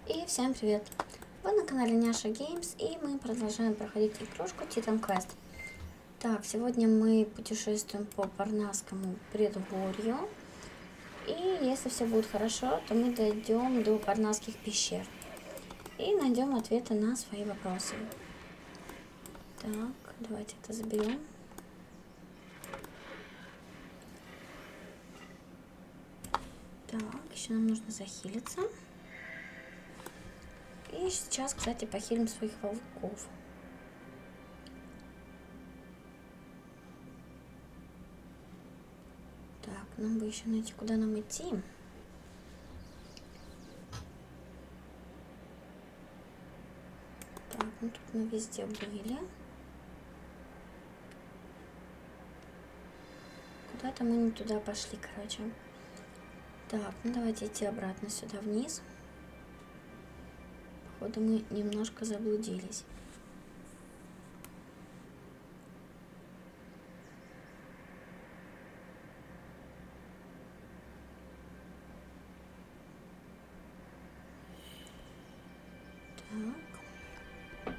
И всем привет! Вы на канале Няша Геймс, и мы продолжаем проходить игрушку Titan Quest. Так, сегодня мы путешествуем по Парнасскому предгорью. И если все будет хорошо, то мы дойдем до Парнасских пещер. И найдем ответы на свои вопросы. Так, давайте это заберем. Так, еще нам нужно захилиться. И сейчас, кстати, похилим своих волков. Так, нам бы еще найти, куда нам идти. Так, ну тут мы везде были. Куда-то мы не туда пошли, короче. Так, ну давайте идти обратно сюда вниз. Походу мы немножко заблудились. Так.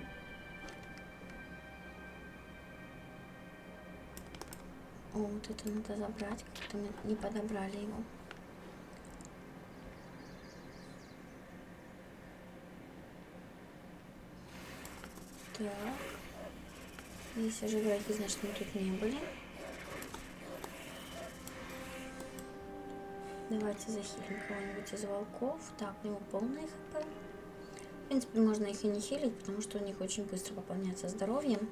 О, вот это надо забрать, как-то мы не подобрали его. Так. Если же враги, значит, мы тут не были. Давайте захилим кого-нибудь из волков. Так, у него полный хп. В принципе, можно их и не хилить, потому что у них очень быстро пополняется здоровьем.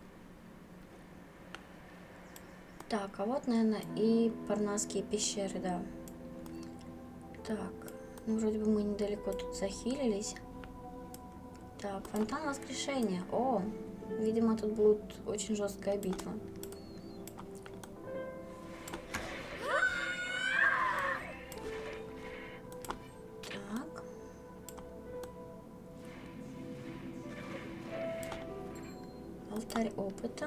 Так, а вот, наверное, и Парнасские пещеры, да. Так, ну вроде бы мы недалеко тут захилились. Так, фонтан воскрешения. О, видимо, тут будет очень жесткая битва. Так. Алтарь опыта.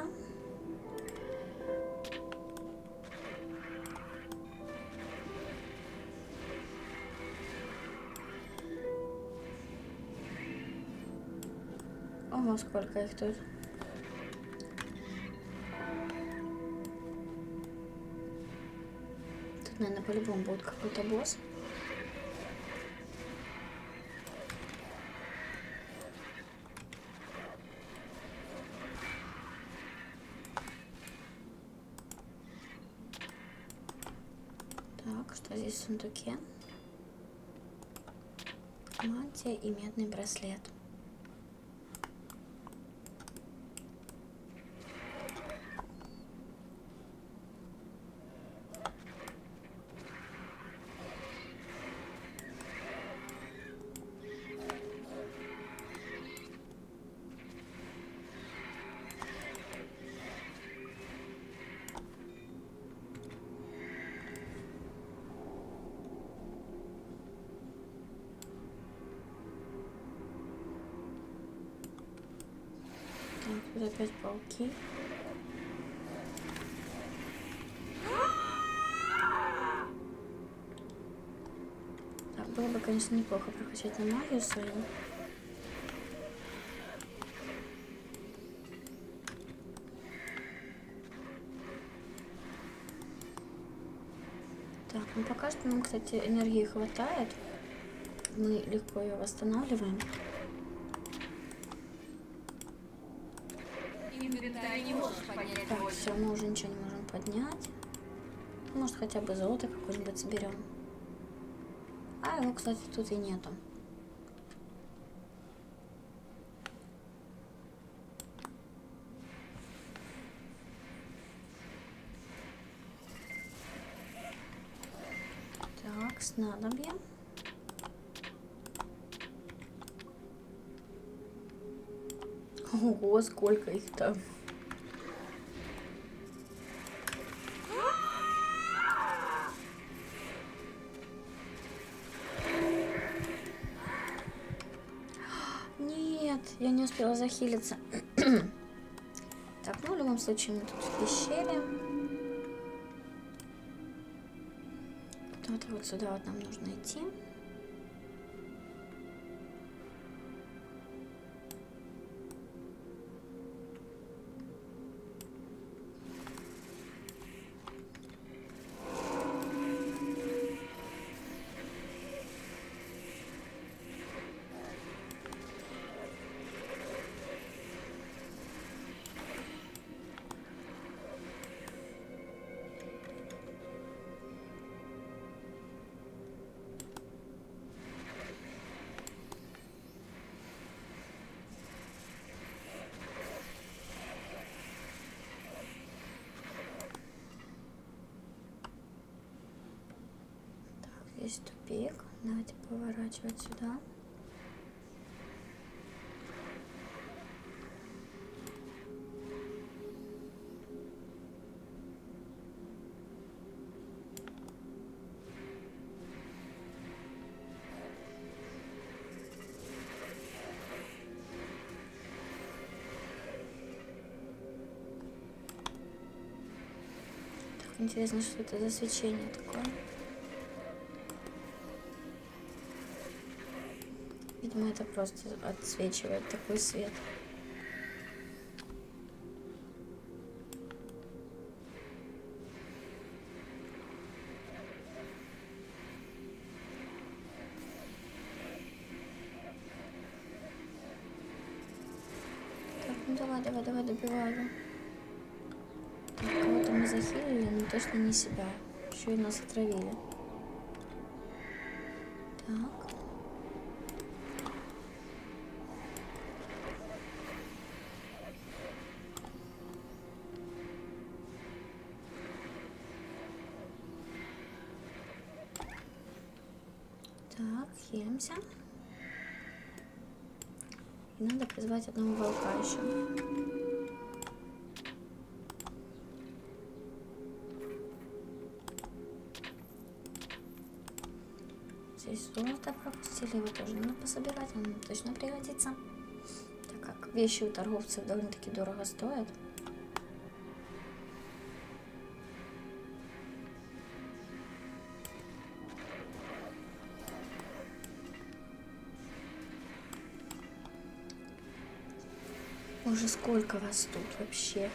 Ого, сколько их тут. Тут, наверное, по-любому будет какой-то босс. Так, что здесь в сундуке? Мантия и медный браслет. Так, тут опять пауки. Так, было бы, конечно, неплохо прокачать на магию свою. Так, ну пока что нам, кстати, энергии хватает. Мы легко ее восстанавливаем. Так, все, мы уже ничего не можем поднять. Может, хотя бы золото какое-нибудь соберем. А его, кстати, тут и нету. Так, снадобье. Ого, сколько их там. Нет, я не успела захилиться. Так, ну в любом случае мы тут в пещере. Куда-то вот сюда вот нам нужно идти. здесь тупик. Давайте поворачивать сюда. Интересно, что это за свечение такое. Видимо, это просто отсвечивает такой свет. Так, ну давай, добивай. Кого-то мы захилили, но точно не себя. Еще и нас отравили. Так. Так, хилимся. И надо призвать одного волка еще. Здесь золото пропустили, его тоже надо пособирать, он нам точно пригодится. Так как вещи у торговцев довольно-таки дорого стоят. Боже, сколько вас тут вообще.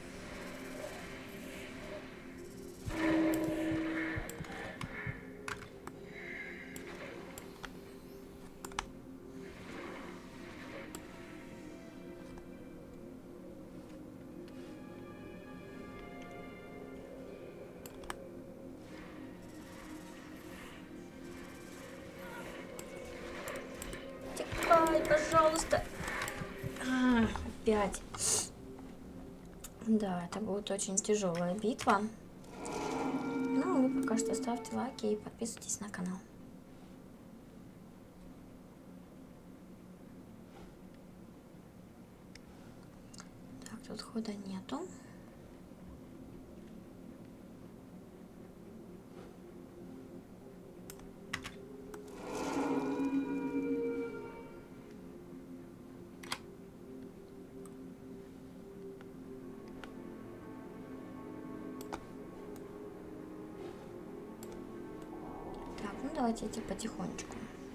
Текай, пожалуйста. Опять. Да, это будет очень тяжелая битва. Ну, вы пока что ставьте лайки и подписывайтесь на канал. Так, тут хода нету. Давайте идти потихонечку.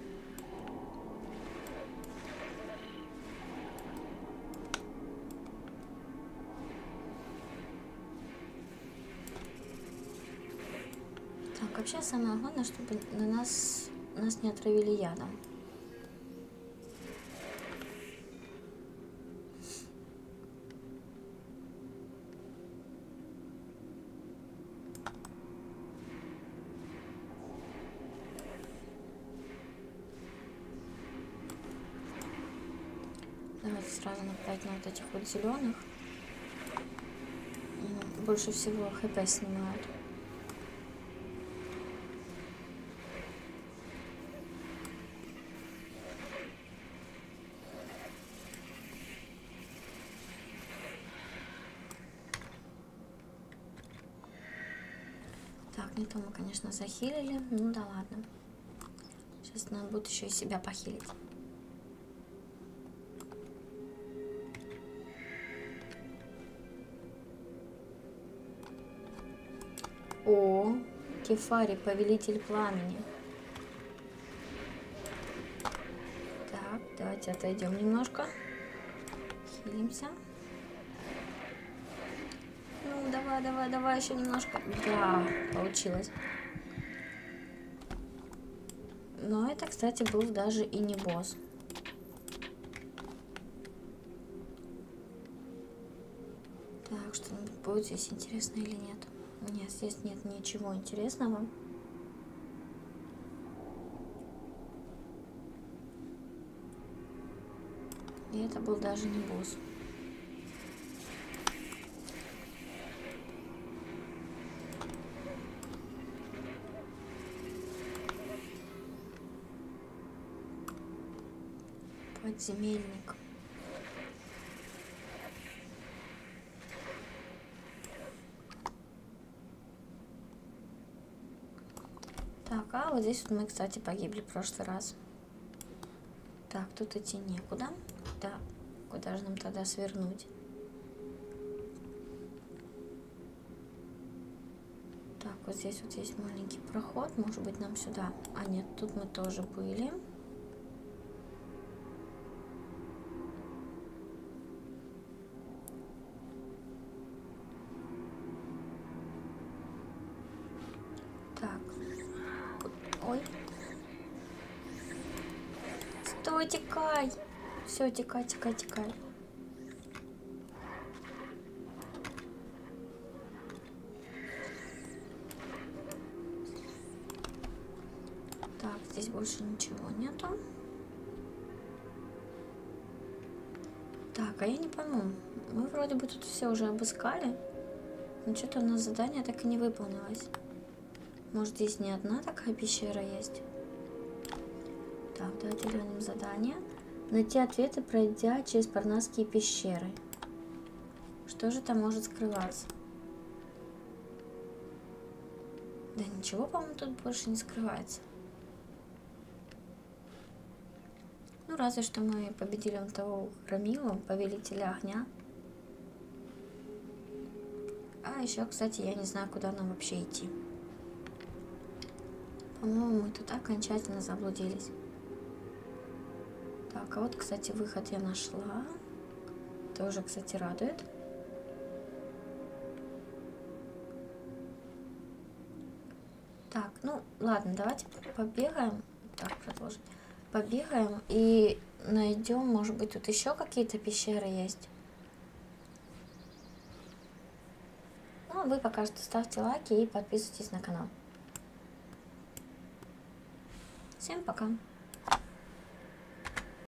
Так, вообще самое главное, чтобы нас не отравили ядом. Давайте сразу направить на вот этих вот зеленых. Больше всего хп снимают. Так, не то мы, конечно, захилили. Ну да ладно. Сейчас надо будет еще и себя похилить. О, Кефари, повелитель пламени. Так, давайте отойдем немножко. Хилимся. Ну, давай, еще немножко. Да, получилось. Но это, кстати, был даже и не босс. Так, что-нибудь будет здесь интересно или нет? Нет, здесь нет ничего интересного. И это был даже не босс. Подземельник. Так, а вот здесь вот мы, кстати, погибли в прошлый раз. Так, тут идти некуда. Да, куда же нам тогда свернуть? Так, вот здесь вот есть маленький проход. Может быть, нам сюда. А нет, тут мы тоже были. Так. Ой. Стой, текай. Все, текай, текай, текай. Так, здесь больше ничего нету. Так, а я не пойму. Мы вроде бы тут все уже обыскали. Но что-то у нас задание так и не выполнилось. Может, здесь не одна такая пещера есть? Так, давайте глянем задание. Найти ответы, пройдя через парнасские пещеры. Что же там может скрываться? Да ничего, по-моему, тут больше не скрывается. Ну, разве что мы победили вон того Громилу, повелителя огня. А еще, кстати, я не знаю, куда нам вообще идти. По-моему, мы тут окончательно заблудились. Так, а вот, кстати, выход я нашла. Тоже, кстати, радует. Так, ну, ладно, давайте побегаем. Так, продолжим. Побегаем и найдем, может быть, тут еще какие-то пещеры есть. Ну, а вы пока что ставьте лайки и подписывайтесь на канал. Всем пока!